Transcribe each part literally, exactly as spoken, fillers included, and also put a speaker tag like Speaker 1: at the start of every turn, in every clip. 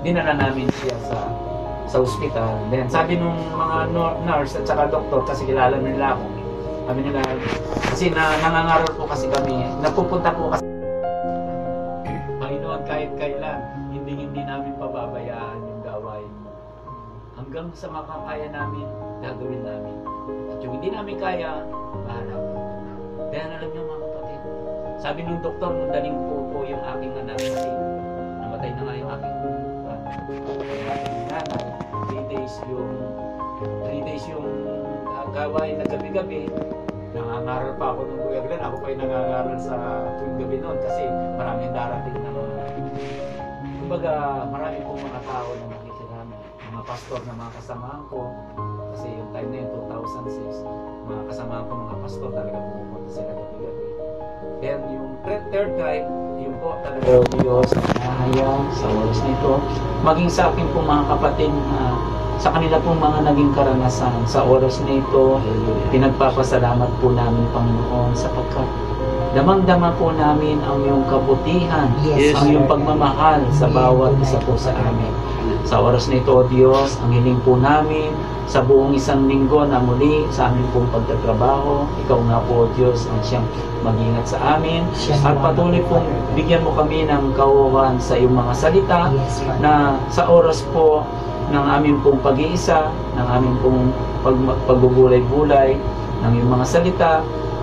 Speaker 1: dinala namin siya sa sa ospital. Then sabi nung mga nurse at saka doktor, kasi kilala nila ako, sabi nila, kasi na, nangangaral po kasi kami, napupunta po kasi Panginoon, kahit kailan hindi hindi namin pababayaan yung gawain mo. Hanggang sa makakaya namin, gagawin namin. At yung hindi namin kaya, bahala po. Kaya alam niyo mga kapatid, sabi nung doktor, nung daling po po yung aking anak, kasi namatay na nga yung aking nanay. Three days yung three days yung uh, gawain na gabi-gabi. Nangangaral pa ako nung Kuya Glenn. Ako pa yung nangangaral sa tuwing gabi noon kasi maraming darating na mga kumbaga marami pong mga tao na makikirami. Mga pastor na mga kasamahan ko. Kasi yung time na yun, two thousand six, mga kasamahan ko mga pastor talaga pumupunta sila gabi-gabi. Then yung third time, yung po talaga yung Diyos na nahaya sa oras nito. Maging sa akin po mga kapatid na uh, sa kanila pong mga naging karanasan sa oras na ito, pinagpapasalamat po namin Panginoon sapagkat damang-dama po namin ang iyong kabutihan, yes, ang iyong pagmamahal sa bawat isa po sa amin. Sa oras na ito, O Diyos, ang hiling po namin sa buong isang linggo na muli sa amin pong pagtatrabaho, Ikaw nga po, O Diyos, ang siyang mag-ingat sa amin at patuloy pong bigyan mo kami ng kauuhan sa iyong mga salita na sa oras po ng aming pong pag-iisa, ng aming pong pag pagbubulay-bulay, ng iyong mga salita,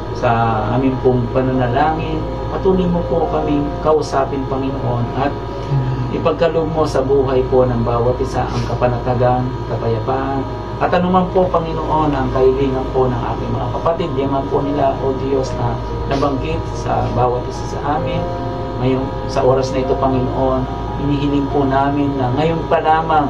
Speaker 1: sa aming pong pananalangin, patuloy mo po kaming kausapin, Panginoon, at ipagkaloob mo sa buhay po ng bawat isa ang kapanatagan, kapayapaan, at anuman po, Panginoon, ang kahilingan po ng aking mga kapatid, di man po nila, O Diyos, na nabanggit sa bawat isa sa amin. Ngayon, sa oras na ito, Panginoon, inihiling po namin na ngayon pa lamang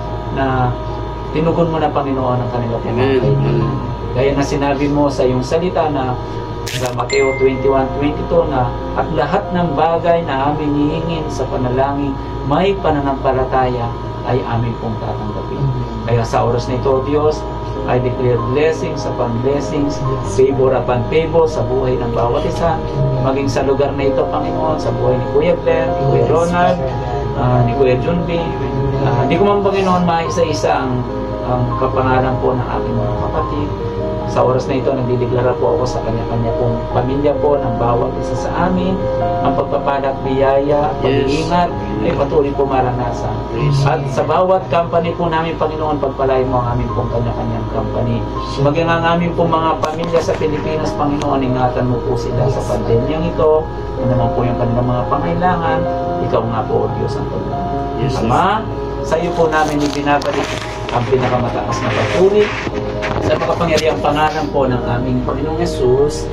Speaker 1: na tinugon mo na, Panginoon, ang kanila po mga kaibigan. Gaya na sinabi mo sa iyong salita na sa Mateo twenty-one twenty-two na at lahat ng bagay na aming hihingin sa panalangin may pananampalataya ay aming pong tatanggapin. Kaya sa oras na ito, Diyos, I declare blessings upon blessings, favor upon favor sa buhay ng bawat isa, maging sa lugar na ito, Panginoon, sa buhay ni Kuya Glenn, ni Kuya Ronald, uh, ni Kuya Junby. Uh, di ko man, Panginoon, maisa-isa ang, ang kapangalan po ng aking mga kapatid. Sa oras na ito, nagdideklara po ako sa kanya-kanya pong pamilya po ng bawat isa sa amin. Ang pagpapalat, biyaya, pag-iingat, ay patuloy po maranasan. At sa bawat company po namin, Panginoon, pagpalain mo ang aming pong kanya-kanyang company. Maging ang aming pong mga pamilya sa Pilipinas, Panginoon, ingatan mo po sila sa pandemyang ito. Ano naman po yung kanilang mga pangailangan, Ikaw nga po, O Diyos, ang Panginoon. Yes, Ama, sa iyo po namin ibinabalik ang pinakamataas na papuri sa makapangyarihang pangalan po ng aming Panginoong Yesus.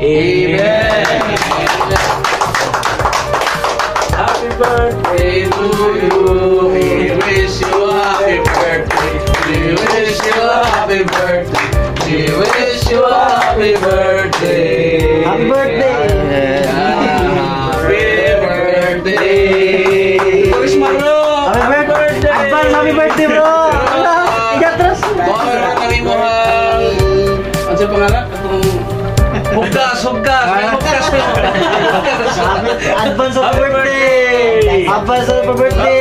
Speaker 1: Amen! Happy birthday to you! We wish you a happy birthday! We wish you a happy birthday! We wish you a happy birthday! Happy birthday! Happy birthday! Wish mo, bro! Happy birthday! Advance happy birthday, bro! Igatras! Baka kami mo ang... Ano sa pangalan? Huggas! Huggas! Huggas! Advance happy birthday! Advance happy birthday!